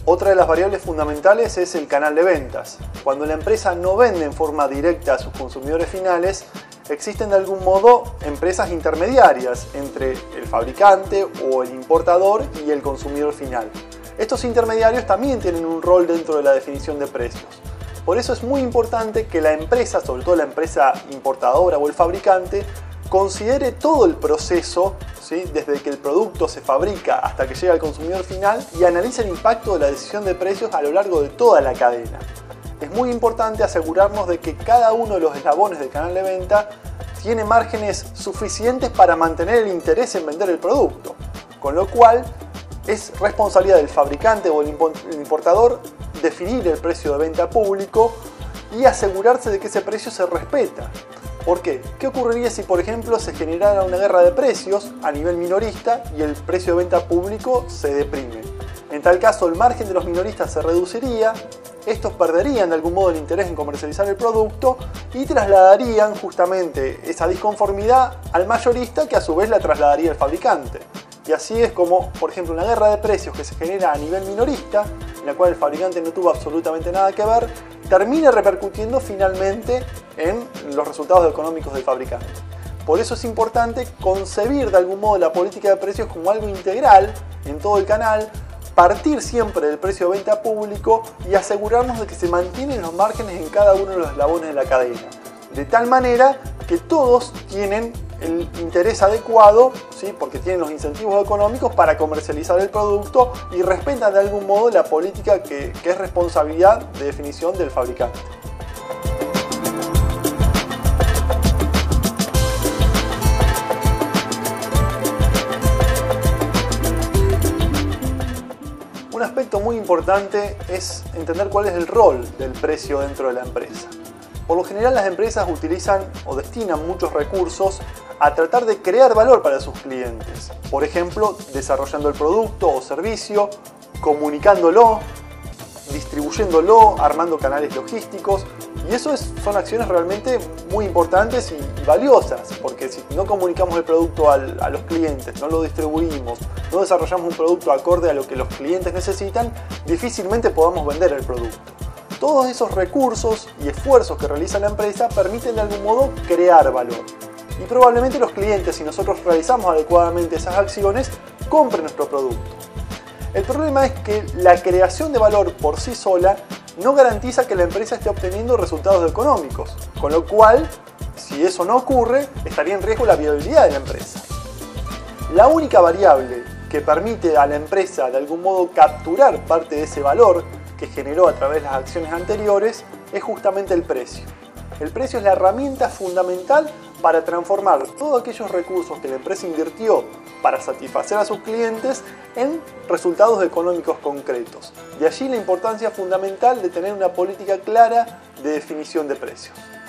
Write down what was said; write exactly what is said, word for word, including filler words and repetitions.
Otra de las variables fundamentales es el canal de ventas. Cuando la empresa no vende en forma directa a sus consumidores finales, existen de algún modo empresas intermediarias entre el fabricante o el importador y el consumidor final. Estos intermediarios también tienen un rol dentro de la definición de precios. Por eso es muy importante que la empresa, sobre todo la empresa importadora o el fabricante, considere todo el proceso, ¿sí?, desde que el producto se fabrica hasta que llega al consumidor final, y analice el impacto de la decisión de precios a lo largo de toda la cadena. Es muy importante asegurarnos de que cada uno de los eslabones del canal de venta tiene márgenes suficientes para mantener el interés en vender el producto, con lo cual es responsabilidad del fabricante o el importador definir el precio de venta público y asegurarse de que ese precio se respeta. ¿Por qué? ¿Qué ocurriría si, por ejemplo, se generara una guerra de precios a nivel minorista y el precio de venta público se deprime? En tal caso, el margen de los minoristas se reduciría, estos perderían de algún modo el interés en comercializar el producto y trasladarían justamente esa disconformidad al mayorista, que a su vez la trasladaría al fabricante. Y así es como, por ejemplo, una guerra de precios que se genera a nivel minorista, en la cual el fabricante no tuvo absolutamente nada que ver, termina repercutiendo finalmente en los resultados económicos del fabricante. Por eso es importante concebir de algún modo la política de precios como algo integral en todo el canal, partir siempre del precio de venta público y asegurarnos de que se mantienen los márgenes en cada uno de los eslabones de la cadena, de tal manera que todos tienen el interés adecuado, ¿sí?, porque tienen los incentivos económicos para comercializar el producto y respetan de algún modo la política que, que es responsabilidad de definición del fabricante. Un aspecto muy importante es entender cuál es el rol del precio dentro de la empresa. Por lo general, las empresas utilizan o destinan muchos recursos a tratar de crear valor para sus clientes. Por ejemplo, desarrollando el producto o servicio, comunicándolo, distribuyéndolo, armando canales logísticos. Y eso es, son acciones realmente muy importantes y, y valiosas, porque si no comunicamos el producto al, a los clientes, no lo distribuimos, no desarrollamos un producto acorde a lo que los clientes necesitan, difícilmente podamos vender el producto. Todos esos recursos y esfuerzos que realiza la empresa permiten de algún modo crear valor. Y probablemente los clientes, si nosotros realizamos adecuadamente esas acciones, compren nuestro producto. El problema es que la creación de valor por sí sola no garantiza que la empresa esté obteniendo resultados económicos, con lo cual, si eso no ocurre, estaría en riesgo la viabilidad de la empresa. La única variable que permite a la empresa de algún modo capturar parte de ese valor que generó a través de las acciones anteriores es justamente el precio. El precio es la herramienta fundamental para transformar todos aquellos recursos que la empresa invirtió para satisfacer a sus clientes en resultados económicos concretos. De allí la importancia fundamental de tener una política clara de definición de precios.